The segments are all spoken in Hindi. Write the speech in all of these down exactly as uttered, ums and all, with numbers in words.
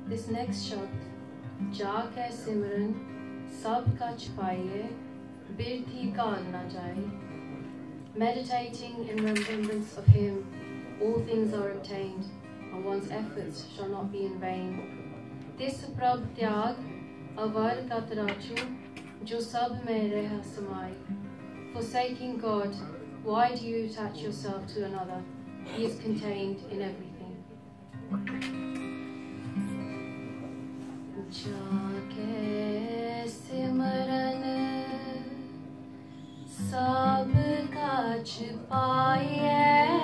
This next शब्द जाग है सिमरन सब का छुपाइए बिरथी काल ना जाए. Meditating in remembrance of him, all things are obtained, and one's efforts shall not be in vain. This prab त्याग अवर का तराजू जो सब में रह समाए. Forsaking God, why do you attach yourself to another? He is contained in everything. जाके सिमरन सब का छुपाइए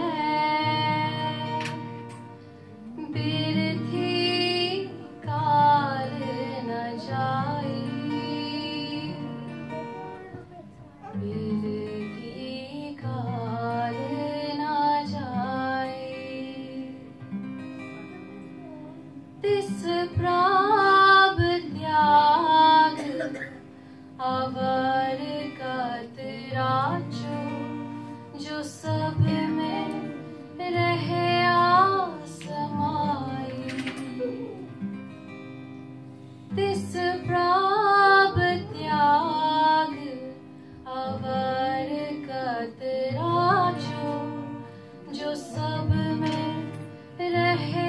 बिरथी काल न जाए. बिरथी काल न जाए. तिस प्राप त्याग अवर कत राजो जो सब में रहे आसमाई. तिस प्राप त्याग अवर कत राजो जो सब में रहे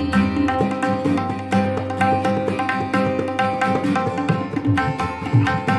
Thank you.